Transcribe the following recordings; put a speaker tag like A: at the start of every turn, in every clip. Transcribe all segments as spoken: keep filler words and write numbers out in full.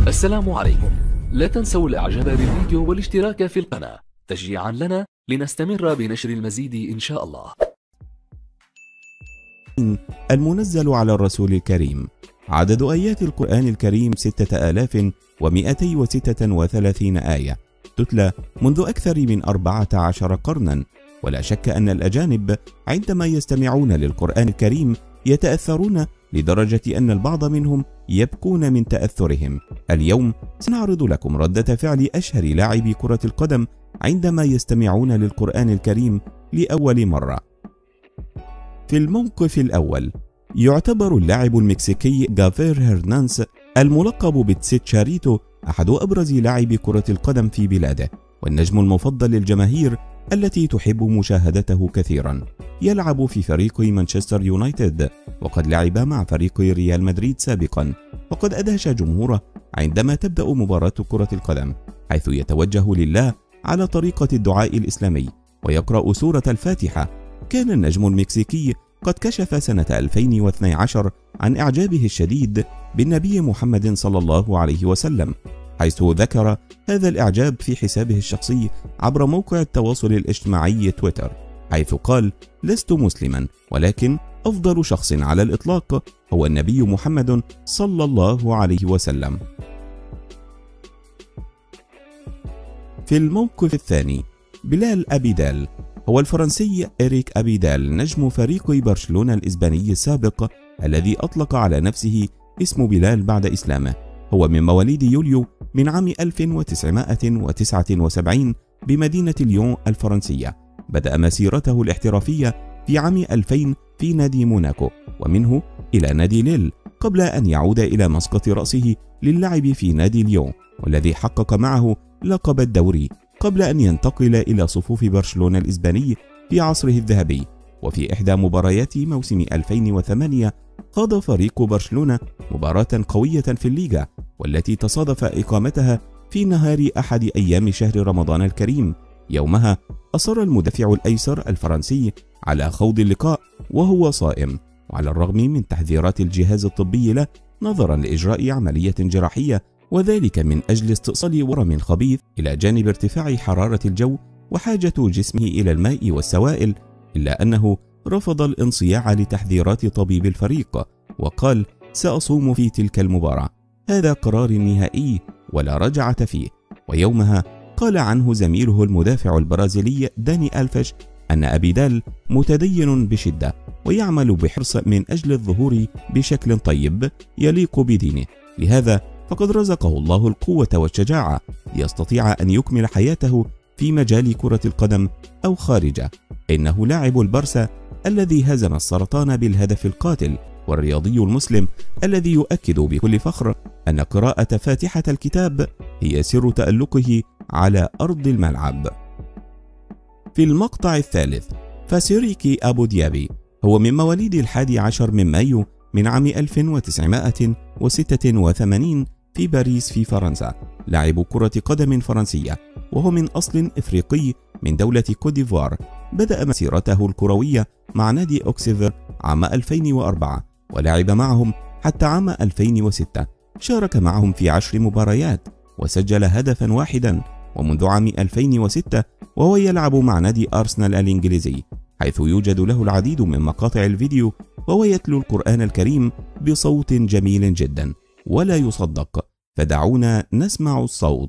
A: السلام عليكم. لا تنسوا الاعجاب بالفيديو والاشتراك في القناة تشجيعا لنا لنستمر بنشر المزيد ان شاء الله.
B: المنزل على الرسول الكريم. عدد آيات القرآن الكريم ستة آلاف ومئتين وستة وثلاثين آية تتلى منذ أكثر من أربعة عشر قرنا، ولا شك أن الأجانب عندما يستمعون للقرآن الكريم يتأثرون لدرجة أن البعض منهم يبكون من تأثرهم. اليوم سنعرض لكم ردة فعل أشهر لاعبي كرة القدم عندما يستمعون للقرآن الكريم لأول مرة. في الموقف الأول، يعتبر اللاعب المكسيكي جافير هرنانز الملقب بتسيتشاريتو أحد أبرز لاعبي كرة القدم في بلاده، والنجم المفضل للجماهير التي تحب مشاهدته كثيرا. يلعب في فريق مانشستر يونايتد، وقد لعب مع فريق ريال مدريد سابقا، وقد أدهش جمهوره عندما تبدأ مباراة كرة القدم، حيث يتوجه لله على طريقة الدعاء الإسلامي ويقرأ سورة الفاتحة. كان النجم المكسيكي قد كشف سنة ألفين واثني عشر عن إعجابه الشديد بالنبي محمد صلى الله عليه وسلم، حيث ذكر هذا الإعجاب في حسابه الشخصي عبر موقع التواصل الاجتماعي تويتر، حيث قال: لست مسلما، ولكن أفضل شخص على الإطلاق هو النبي محمد صلى الله عليه وسلم. في الموقف الثاني، بلال أبيدال. هو الفرنسي إريك أبيدال نجم فريق برشلونة الإسباني السابق الذي أطلق على نفسه اسم بلال بعد إسلامه. هو من مواليد يوليو من عام ألف وتسعمائة وتسعة وسبعين بمدينة ليون الفرنسية. بدأ مسيرته الاحترافية في عام ألفين في نادي موناكو، ومنه إلى نادي ليل، قبل أن يعود إلى مسقط رأسه للعب في نادي ليون، والذي حقق معه لقب الدوري، قبل أن ينتقل إلى صفوف برشلونة الإسباني في عصره الذهبي. وفي إحدى مباريات موسم ألفين وثمانية خاض فريق برشلونة مباراة قوية في الليغا، والتي تصادف إقامتها في نهار أحد أيام شهر رمضان الكريم. يومها أصر المدافع الأيسر الفرنسي على خوض اللقاء وهو صائم، وعلى الرغم من تحذيرات الجهاز الطبي له نظرا لإجراء عملية جراحية، وذلك من أجل استئصال ورم خبيث، إلى جانب ارتفاع حرارة الجو وحاجة جسمه إلى الماء والسوائل، إلا أنه رفض الانصياع لتحذيرات طبيب الفريق، وقال: سأصوم في تلك المباراة، هذا قرار نهائي ولا رجعة فيه. ويومها قال عنه زميله المدافع البرازيلي داني ألفيش أن أبيدال متدين بشدة ويعمل بحرص من أجل الظهور بشكل طيب يليق بدينه، لهذا فقد رزقه الله القوة والشجاعة ليستطيع أن يكمل حياته في مجال كرة القدم أو خارجه. إنه لاعب البرسا الذي هزم السرطان بالهدف القاتل، والرياضي المسلم الذي يؤكد بكل فخر أن قراءة فاتحة الكتاب هي سر تألقه على أرض الملعب. في المقطع الثالث، فاسيريكي أبو ديابي. هو من مواليد الحادي عشر من مايو من عام ألف وتسعمائة وستة وثمانين في باريس في فرنسا، لاعب كرة قدم فرنسية، وهو من أصل إفريقي من دولة كوت ديفوار. بدأ مسيرته الكروية مع نادي أوكسيفر عام ألفين وأربعة، ولعب معهم حتى عام ألفين وستة. شارك معهم في عشر مباريات وسجل هدفا واحدا، ومنذ عام ألفين وستة وهو يلعب مع نادي أرسنال الإنجليزي، حيث يوجد له العديد من مقاطع الفيديو وهو يتلو القرآن الكريم بصوت جميل جدا ولا يصدق، فدعونا نسمع الصوت.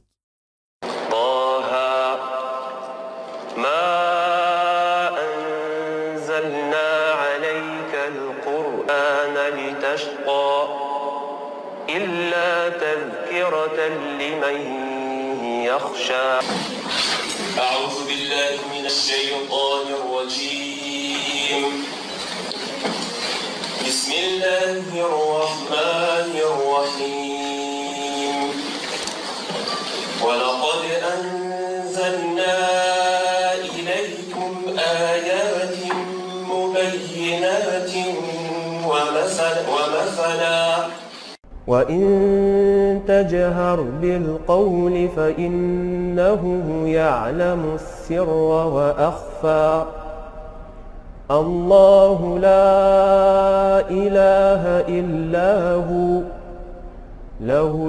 C: طه ما أنزلنا عليك القرآن لتشقى إلا تذكرة لمن يخشى. أعوذ بالله من الشيطان الرجيم. بسم الله الرحمن الرحيم. ولقد أنزلنا إليكم آيات مبينات ومثلا وإن تجهر بالقول فإنه يعلم السر وأخفى. الله لا إله إلا هو له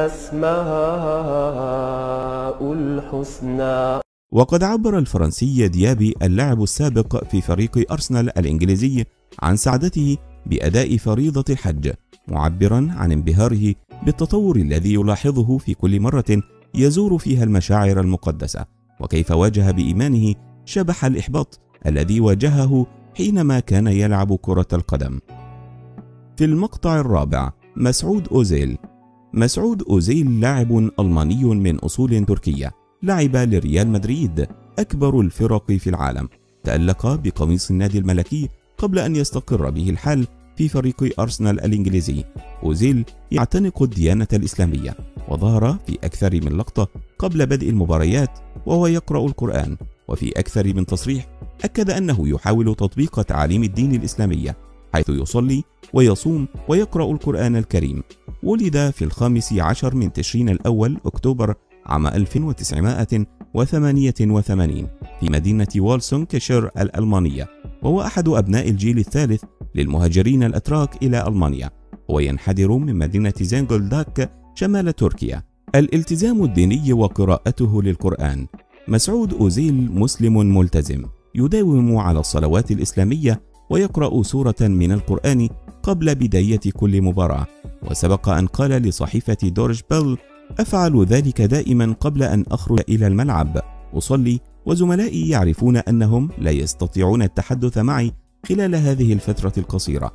C: الأسماء الحسنى.
B: وقد عبر الفرنسي ديابي اللاعب السابق في فريق أرسنال الإنجليزي عن سعادته بأداء فريضة الحج، معبرا عن انبهاره بالتطور الذي يلاحظه في كل مرة يزور فيها المشاعر المقدسة، وكيف واجه بإيمانه شبح الإحباط الذي واجهه حينما كان يلعب كرة القدم. في المقطع الرابع مسعود أوزيل. مسعود أوزيل لاعب ألماني من أصول تركية، لعب لريال مدريد أكبر الفرق في العالم، تألق بقميص النادي الملكي قبل أن يستقر به الحال في فريق أرسنال الإنجليزي. أوزيل يعتنق الديانة الإسلامية، وظهر في أكثر من لقطة قبل بدء المباريات وهو يقرأ القرآن، وفي أكثر من تصريح أكد أنه يحاول تطبيق تعاليم الدين الإسلامية، حيث يصلي ويصوم ويقرأ القرآن الكريم. ولد في الخامس عشر من تشرين الأول أكتوبر عام ألف وتسعمائة وثمانية وثمانين في مدينة والسونكشير الألمانية، وهو أحد أبناء الجيل الثالث للمهاجرين الأتراك إلى ألمانيا، وينحدر من مدينة زنجلداك شمال تركيا. الالتزام الديني وقراءته للقرآن. مسعود أوزيل مسلم ملتزم، يداوم على الصلوات الإسلامية ويقرأ سورة من القرآن قبل بداية كل مباراة، وسبق أن قال لصحيفة دورج بيل: أفعل ذلك دائما قبل أن أخرج إلى الملعب، أصلي وزملائي يعرفون أنهم لا يستطيعون التحدث معي خلال هذه الفترة القصيرة.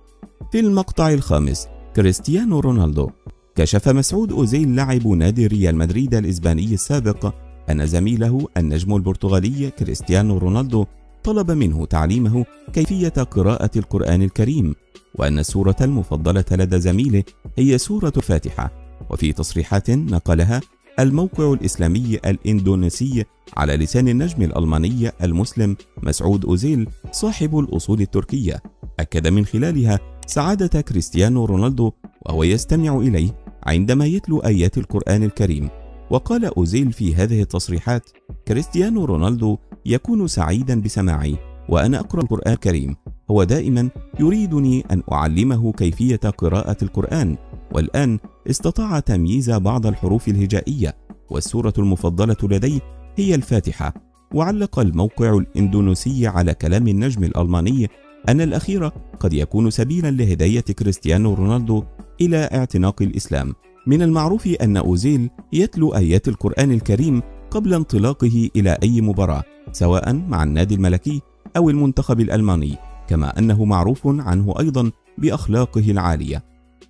B: في المقطع الخامس كريستيانو رونالدو. كشف مسعود أوزيل لاعب نادي ريال مدريد الإسباني السابق أن زميله النجم البرتغالي كريستيانو رونالدو طلب منه تعليمه كيفية قراءة القرآن الكريم، وأن السورة المفضلة لدى زميله هي سورة الفاتحة. وفي تصريحات نقلها الموقع الإسلامي الإندونيسي على لسان النجم الألماني المسلم مسعود أوزيل صاحب الأصول التركية، أكد من خلالها سعادة كريستيانو رونالدو وهو يستمع إليه عندما يتلو آيات القرآن الكريم. وقال أوزيل في هذه التصريحات: كريستيانو رونالدو يكون سعيدا بسماعي وأنا أقرأ القرآن الكريم، هو دائما يريدني أن أعلمه كيفية قراءة القرآن، والآن استطاع تمييز بعض الحروف الهجائية، والسورة المفضلة لديه هي الفاتحة. وعلق الموقع الإندونيسي على كلام النجم الألماني أن الأخير قد يكون سبيلا لهداية كريستيانو رونالدو إلى اعتناق الإسلام. من المعروف أن أوزيل يتلو آيات القرآن الكريم قبل انطلاقه إلى أي مباراة، سواء مع النادي الملكي أو المنتخب الألماني، كما أنه معروف عنه أيضا بأخلاقه العالية.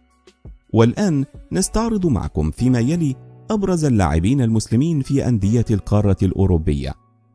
B: والآن نستعرض معكم فيما يلي أبرز اللاعبين المسلمين في أندية القارة الأوروبية.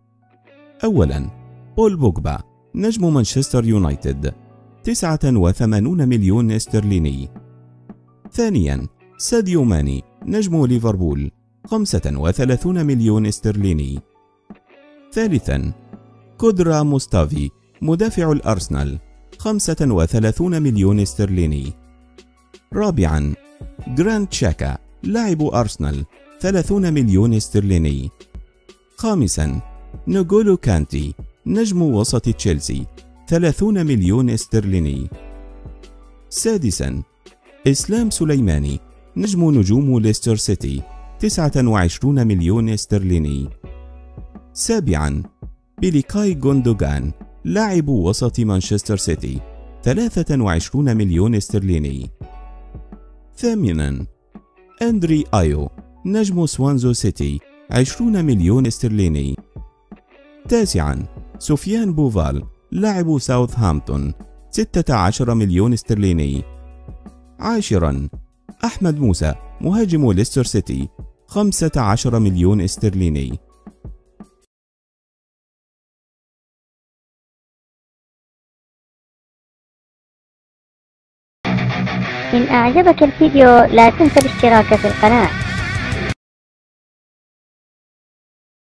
B: أولا بول بوجبا نجم مانشستر يونايتد تسعة وثمانين مليون استرليني. ثانيا ساديو ماني نجم ليفربول خمسة وثلاثين مليون استرليني. ثالثا كودرا موستافي مدافع الأرسنال خمسة وثلاثين مليون استرليني. رابعا جراند شاكا لاعب أرسنال ثلاثين مليون استرليني. خامسا نغولو كانتي نجم وسط تشيلسي ثلاثين مليون استرليني. سادسا إسلام سليماني نجم نجوم ليستر سيتي تسعة وعشرين مليون استرليني. سابعا بيليكاي غوندوغان لاعب وسط مانشستر سيتي ثلاثة وعشرين مليون استرليني. ثامنا أندري آيو نجم سوانزو سيتي عشرين مليون استرليني. تاسعا سفيان بوفال لاعب ساوثهامبتون ستة عشر مليون استرليني. عاشرا أحمد موسى مهاجم ليستر سيتي خمسة عشر مليون استرليني.
D: إن أعجبك الفيديو لا تنسى الاشتراك في القناة.